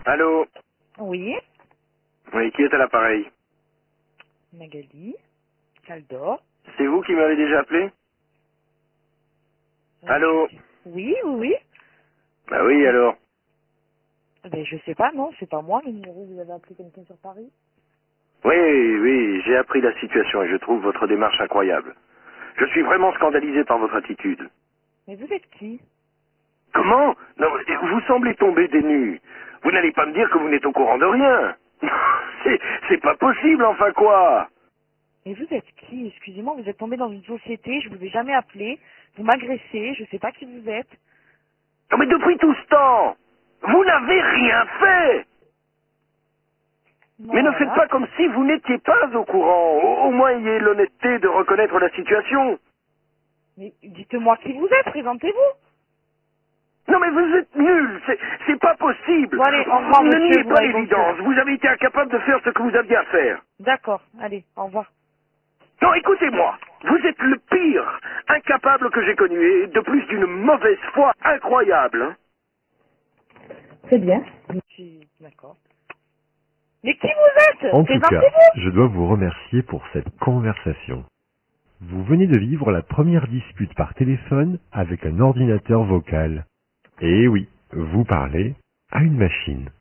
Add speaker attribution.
Speaker 1: Allô?
Speaker 2: Oui,
Speaker 1: Oui, qui est à l'appareil?
Speaker 2: Magali, Caldor.
Speaker 1: C'est vous qui m'avez déjà appelé? Allô?
Speaker 2: Oui, oui, oui.
Speaker 1: Bah oui, alors.
Speaker 2: Ben, je sais pas, non, c'est pas moi le numéro, vous avez appelé quelqu'un sur Paris.
Speaker 1: Oui, j'ai appris la situation et je trouve votre démarche incroyable. Je suis vraiment scandalisé par votre attitude.
Speaker 2: Mais vous êtes qui?
Speaker 1: Comment? Non, vous semblez tomber des nues. Vous n'allez pas me dire que vous n'êtes au courant de rien. C'est pas possible, enfin quoi?
Speaker 2: Mais vous êtes qui? Excusez-moi, vous êtes tombé dans une société, je vous ai jamais appelé, vous m'agressez, je sais pas qui vous êtes.
Speaker 1: Non mais depuis tout ce temps, vous n'avez rien fait.
Speaker 2: Non,
Speaker 1: Mais ne faites
Speaker 2: voilà.
Speaker 1: pas comme si vous n'étiez pas au courant. Au moins ayez l'honnêteté de reconnaître la situation.
Speaker 2: Mais dites-moi qui vous êtes, présentez-vous.
Speaker 1: Non mais vous êtes nuls, c'est pas possible.
Speaker 2: Bon allez, au revoir
Speaker 1: Ne
Speaker 2: monsieur,
Speaker 1: niez
Speaker 2: vous
Speaker 1: pas
Speaker 2: m'avez gonflé là.
Speaker 1: l'évidence, vous avez été incapable de faire ce que vous aviez à faire.
Speaker 2: D'accord, allez, au revoir.
Speaker 1: Non, écoutez-moi, vous êtes le pire incapable que j'ai connu, et de plus d'une mauvaise foi incroyable. Hein.
Speaker 2: Très bien. Je suis d'accord. Mais qui vous êtes?
Speaker 3: En tout cas,
Speaker 2: Présentez-vous.
Speaker 3: je dois vous remercier pour cette conversation. Vous venez de vivre la première dispute par téléphone avec un ordinateur vocal. Et oui, vous parlez à une machine.